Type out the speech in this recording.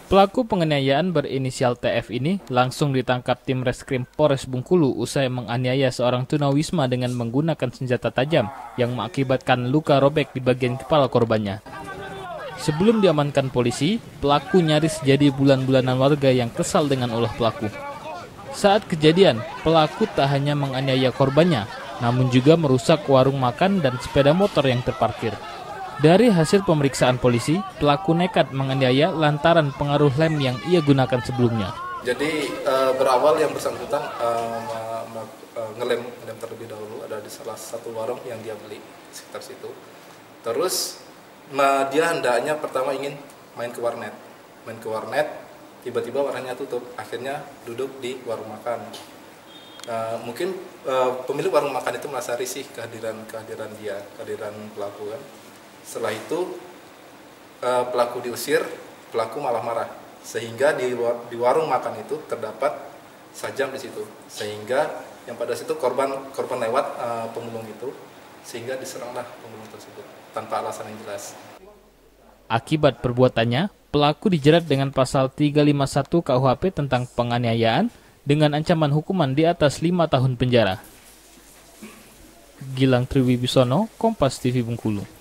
Pelaku penganiayaan berinisial TF ini langsung ditangkap tim Reskrim Polres Bengkulu usai menganiaya seorang tunawisma dengan menggunakan senjata tajam yang mengakibatkan luka robek di bagian kepala korbannya. Sebelum diamankan polisi, pelaku nyaris jadi bulan-bulanan warga yang kesal dengan ulah pelaku. Saat kejadian, pelaku tak hanya menganiaya korbannya, namun juga merusak warung makan dan sepeda motor yang terparkir. Dari hasil pemeriksaan polisi, pelaku nekat menganiaya lantaran pengaruh lem yang ia gunakan sebelumnya. Jadi berawal yang bersangkutan ngelem terlebih dahulu, ada di salah satu warung yang dia beli sekitar situ. Terus dia hendaknya pertama ingin main ke warnet, tiba-tiba warnanya tutup, akhirnya duduk di warung makan. Mungkin pemilik warung makan itu merasa risih kehadiran pelaku kan. Setelah itu pelaku diusir, pelaku malah marah, sehingga di warung makan itu terdapat sajam di situ, sehingga yang pada situ korban lewat pemulung itu, sehingga diseranglah pemulung tersebut tanpa alasan yang jelas. Akibat perbuatannya, pelaku dijerat dengan pasal 351 KUHP tentang penganiayaan dengan ancaman hukuman di atas 5 tahun penjara. Gilang Triwibisono, Kompas TV Bengkulu.